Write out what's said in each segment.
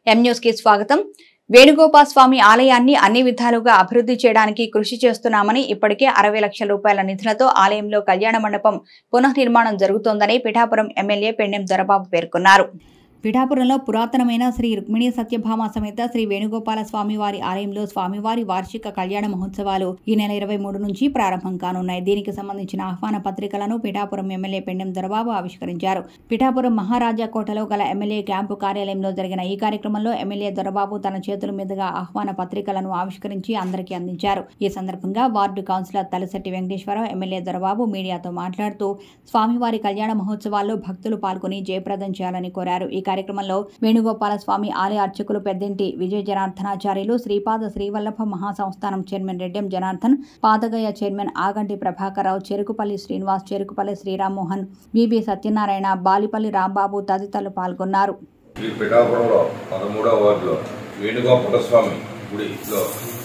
M news కి స్వాగతం। వేణుగోపాల స్వామి ఆలయాన్ని అన్ని విధాలుగా అభివృద్ధి చేయడానికి కృషి చేస్తున్నామని ఇప్పటికే 60 లక్షల రూపాయల నిధులతో ఆలయంలో కళ్యాణ మండపం పునర్నిర్మాణం జరుగుతోందని పిఠాపురం ఎమ్మెల్యే పెండెం దొరబాబు పేర్కొన్నారు। పిఠాపురంలో పురాతనమైన శ్రీ రుక్మిణీ సత్యభామ సమేత శ్రీ వేణుగోపాల స్వామి వారి ఆలయంలో స్వామివారి వార్షిక కళ్యాణ మహోత్సవాలు ఈ నెల 23 నుంచి ప్రారంభం కానున్నాయి। దీనికి సంబంధించిన ఆహ్వాన పత్రికలను పిఠాపురం ఎమ్మెల్యే పెండెం దొరబాబు ఆవిష్కరించారు। పిఠాపురం మహారాజా కోటలో గల ఎమ్మెల్యే క్యాంపు కార్యాలయంలో జరిగిన ఈ కార్యక్రమంలో ఎమ్మెల్యే దొరబాబు తన చేతుల మీదుగా ఆహ్వాన పత్రికలను ఆవిష్కరించి అందరికీ అందించారు। ఈ సందర్భంగా ward councillor Talasetti Venkateswararao MLA Dorababu మీడియాతో మాట్లాడుతూ స్వామివారి కళ్యాణ మహోత్సవాల్లో భక్తులు పాల్గొని జయప్రదం చేయాలని కోరారు। ఈ కార్యక్రమంలో వేణుగోపాల స్వామి ఆలయ అర్చకులు Peddanti Vijaya Janardhanacharyulu, Sripada Srivallabha Mahasamsthanam chairman Reddem Janardhan, Padagaya chairman Aganti Prabhakararao, Cherukupalli Srinivas, Cherukupalli Srirammohan, VB Satyanarayana, Balipalli Rambabu తదితరులు పాల్గొన్నారు। పిఠాపురంలో 13వ వార్డులో వేణుగోపాల స్వామి గుడిలో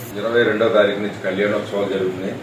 22వ తారీఖు నుంచి కళ్యాణోత్సవాలు జరుగుతున్నాయి।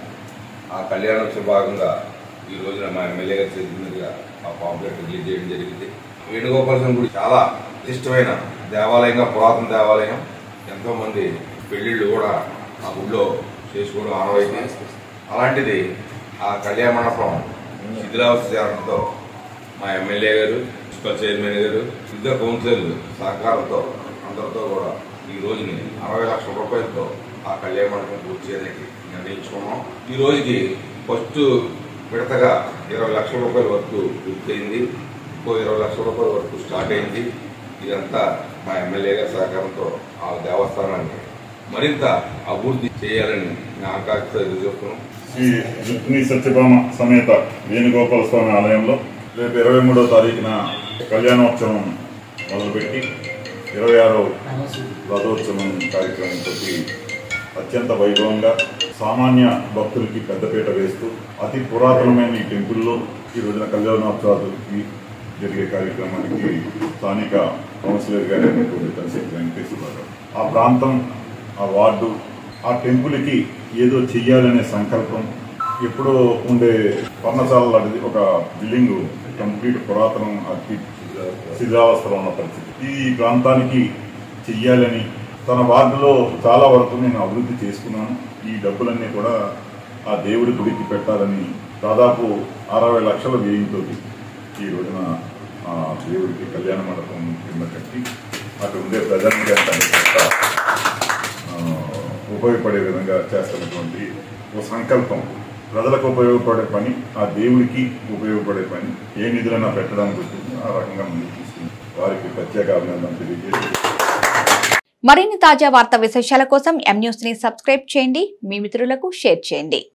ఆ కళ్యాణోత్సవ భాగంగా ఈ రోజున మా ఎమ్మెల్యే గారి చేతుల మీదుగా ఆ పాంప్లెట్ రిలీజ్ చేయడం జరిగింది। వేణుగోపాల స్వామి గుడి చాలా ఇష్టమైన దేవాలయంగా, పురాతన దేవాలయం, ఎంతో మంది పెళ్లిళ్ళు కూడా ఆ గుడిలో చేసుకోవడం ఆనవాయితీ। అలాంటిది ఆ కళ్యాణ మండపం శిథిలావస్థ చేరడంతో మా ఎమ్మెల్యే గారు, మున్సిపల్ చైర్మన్ గారు, వివిధ కౌన్సిల్ సహకారంతో అందరితో కూడా ఈ రోజుని 60 లక్షల రూపాయలతో ఆ కళ్యాణ మండపం పూర్తి చేయడానికి నిర్ణయించుకున్నాం। ఈ రోజుకి ఫస్ట్ విడతగా 20 లక్షల రూపాయల వరకు పూర్తయింది, ఇంకో 20 లక్షల రూపాయల వరకు స్టార్ట్ అయింది। ఇదంతా మా ఎమ్మెల్యే గారి సహకారంతో ఆ దేవస్థానాన్ని మరింత అభివృద్ధి చేయాలని నా ఆకాంక్ష ఎదురుచూస్తున్నాం। శ్రీ రుక్మిణీ సత్యభామ సమేత వేణుగోపాల స్వామి ఆలయంలో రేపు 23వ తారీఖున కళ్యాణోత్సవం మొదలుపెట్టి 26వ రథోత్సవం కార్యక్రమంతో అత్యంత వైభవంగా సామాన్య భక్తులకి పెద్దపీట వేస్తూ అతి పురాతనమైన ఈ టెంపుల్లో ఈ రోజున కళ్యాణోత్సవాలకి జరిగే కార్యక్రమానికి స్థానిక కౌన్సిలర్ గారు తలసెట్టి వెంకటేశ్వరరావు, ఆ ప్రాంతం, ఆ వార్డు, ఆ టెంపుల్కి ఏదో చెయ్యాలనే సంకల్పం, ఎప్పుడో ఉండే పర్ణశాల లాంటిది ఒక బిల్డింగ్ కంప్లీట్ పురాతనం అతి శిథిలావస్థలో ఉన్న పరిస్థితి, ఈ ప్రాంతానికి చెయ్యాలని తన వార్డులో చాలా వరకు నేను అభివృద్ధి చేసుకున్నాను। ఈ డబ్బులన్నీ కూడా ఆ దేవుడి గుడికి పెట్టాలని దాదాపు 60 లక్షల వ్యయంతో ఈ రోజున ఆ దేవుడికి కళ్యాణ మండపం కింద కట్టి అక్కడ ఉండే ప్రజలకి ఉపయోగపడే విధంగా చేస్తున్నటువంటి ఓ సంకల్పం, ప్రజలకు ఉపయోగపడే పని, ఆ దేవుడికి ఉపయోగపడే పని, ఏ నిధులైనా పెట్టడానికి వచ్చింది ఆ రకంగా ముందుకు తీసుకుని వారికి ప్రత్యేక అభినందన తెలియజేసి మరిన్ని తాజా వార్తా విశేషాల కోసం ఎం న్యూస్ ని సబ్స్క్రైబ్ చేయండి, మీ మిత్రులకు షేర్ చేయండి।